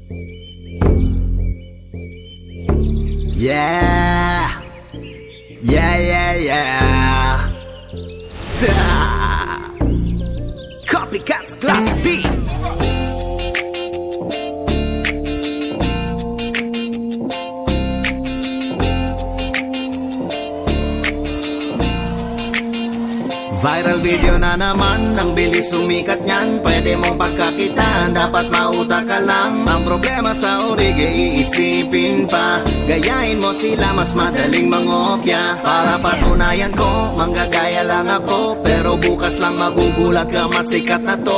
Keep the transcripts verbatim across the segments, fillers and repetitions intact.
Yeah, yeah, yeah, yeah. Da. Copycats Class B. Viral video na naman, ang bilis sumikat niyan. Pwede mong pagkakitaan, dapat mautak ka lang. Ang problema sa orig, iisipin pa. Gayahin mo sila, mas madaling mangopya. Para patunayan ko, manggagaya lang ako. Pero bukas lang magugulat ka, masikat na to.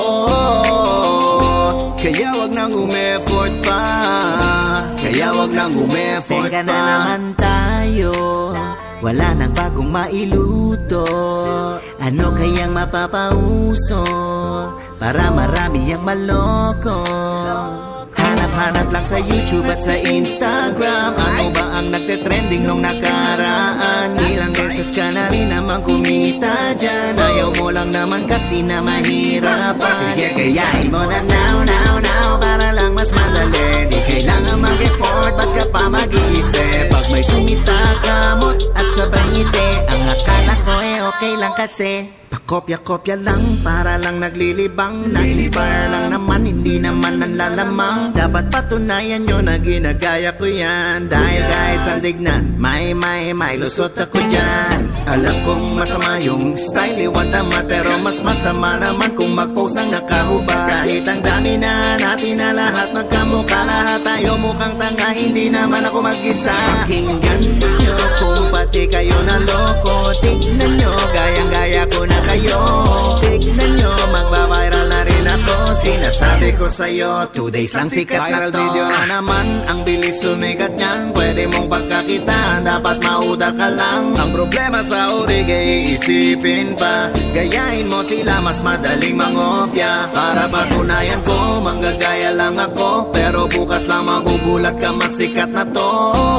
Kaya wag nang umeffort pa. Kaya wag nang umeffort pa. Teka na naman tayo, wala nang bagong mailuto. Ano kayang mapapauso para marami ang maloko? Hanap-hanap lang sa YouTube at sa Instagram. Ano ba ang nagte-trending nung nakaraan? Ilang beses ka na rin naman kumita dyan. Ayaw mo lang naman kasi na mahirapan. Sige, gayahin mo na now, now, now, para lang mas madali. Di kailangan mag-effort, ba't ka pa mag-iisip? Pag may sumita, kamot at sabay ngiti, ang akala ko eh okay lang kasi pakopya-kopya lang, para lang naglilibang. Na-inspire lang naman, hindi naman nanlalamang. Dapat patunayan nyo na ginagaya ko yan. Dahil kahit sandignan, may may may lusot ako dyan. Alam kong masama yung style, iwan tama, pero mas masama naman kung mag-post ng nakahubad. Kahit ang dami na natin na lahat magkamukha, lahat tayo mukhang tanga, hindi naman ako mag-isa. Pakinggan nyo kung pati kayo na loko. Tignan nyo, gayang-gaya ko na kayo. Tignan nyo, magbabiral na rin ako. Sinasabi ko sa'yo, two days lang sikat na to. Viral video na naman, ang bilis sumikat niyan. Pwede mong pagkakitaan, dapat mauda ka lang. Ang problema sa orig, iisipin pa. Gayahin mo sila, mas madaling mangopya. Para patunayan ko, manggagaya lang ako. Pero bukas lang magugulat ka, masikat na to.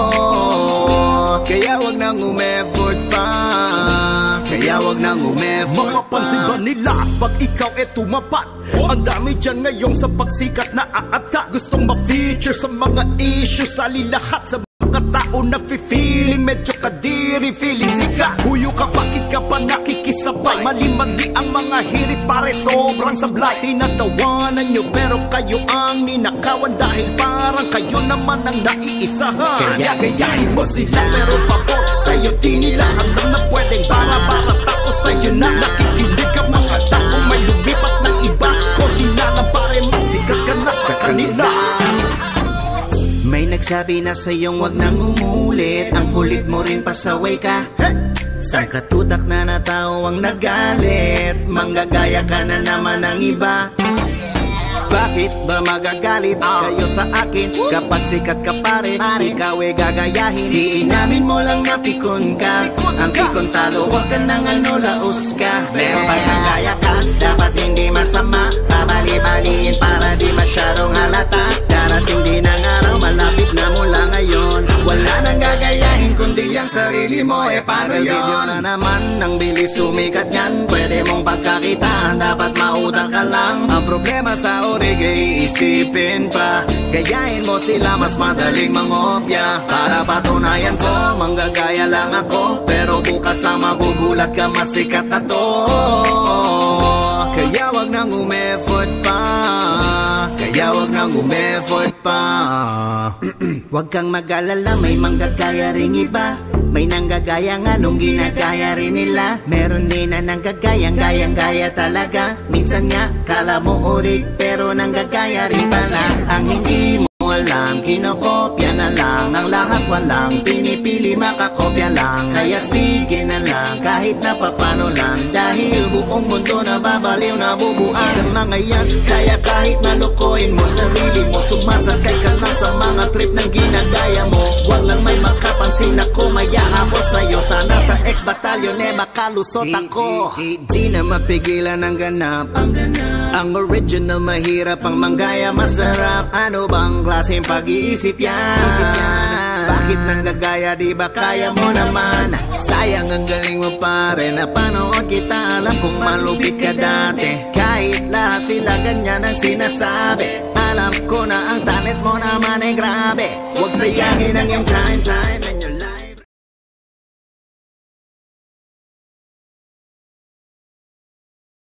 Kaya wag nang umeffort pa. Kaya wag nang umeffort pa. Mapapansin ba nila pag ikaw e tumapat? Ang dami dyan ngayon sa pagsikat na aata. Gustong ma-feature sa mga issues, sali lahat sa mga tao na feeling medyo kadiri, feeling sikat. Huyo ka, bakit ka pa nakikisabay? Mali-mali ang mga hirit, pare sobrang sablay. Tinatawanan nyo pero kayo ang ninakawan, dahil parang kayo naman ang naiisahan. Kaya gayahin mo sila pero pabor sa'yo di nila alam na pwedeng para-para. Tapos sa'yo na nakikinig ang mga tao, may lumipat ng iba. Konti na lang pare, masikat ka na sa kanila. May nagsabi na sa'yong wag nang umulit, ang kulit mo rin pasaway ka. Sang katutak na na tao ang nagalit, manggagaya ka na naman ng iba. Bakit ba magagalit kayo sa akin? Kapag sikat ka pare, ikaw e gagayahin. Di inamin mo lang na pikon ka. Ang pikon talo, wag ka nang ano, laos ka. Pero pag nagaya ka, dapat hindi masama. Pabali-baliin para di masyadong halata. Darating din ang araw, malapit na mula ngayon. Wala nang gagayahin kundi ang sarili mo, e paano yun? Video na naman, ang bilis sumikat yan. Pwede mong pagkakitaan, dapat mautak ka lang. Ang problema sa orig, iisipin pa. Gayahin mo sila, mas madaling mangopya. Para patunayan ko, manggagaya lang ako. Pero bukas lang magugulat ka, masikat na to. Kaya wag nang umeffort pa. Kaya wag nang umeffort pa. Wag kang mag-alala, may manggagaya rin iba. May nanggagaya nga nung ginagaya rin nila. Meron din na nanggagayang gayang-gaya talaga. Minsan nga, kala mo urig, pero nanggagaya rin pala. Ang hindi mo alam, kinokopya na lang. Ang lahat walang pinipili, makakopya lang. Kaya sige na lang, kahit na papano lang. Dahil buong mundo na babaliw na bubuan sa mga yan. Kaya kahit nalukoyin mo sarili mo, sumasakay ka lang sa mga trip ng ginagaya mo. Wag lang may makapansin ako, mayahabol sa'yo. Sana sa xbattalion eh makalusot ako. Di, di, di na mapigilan ang ganap. Ang ganap, ang original mahirap, ang manggaya masarap. Ano bang klaseng pag-iisip yan? Bakit nanggagaya, di ba kaya mo naman? Sayang ang galing mo pare, napanood kita, alam kung malupit ka dati. Kahit lahat sila ganyan ang sinasabi, Alam ko na ang talent mo naman ay grabe. Huwag sayangin ang iyong time, time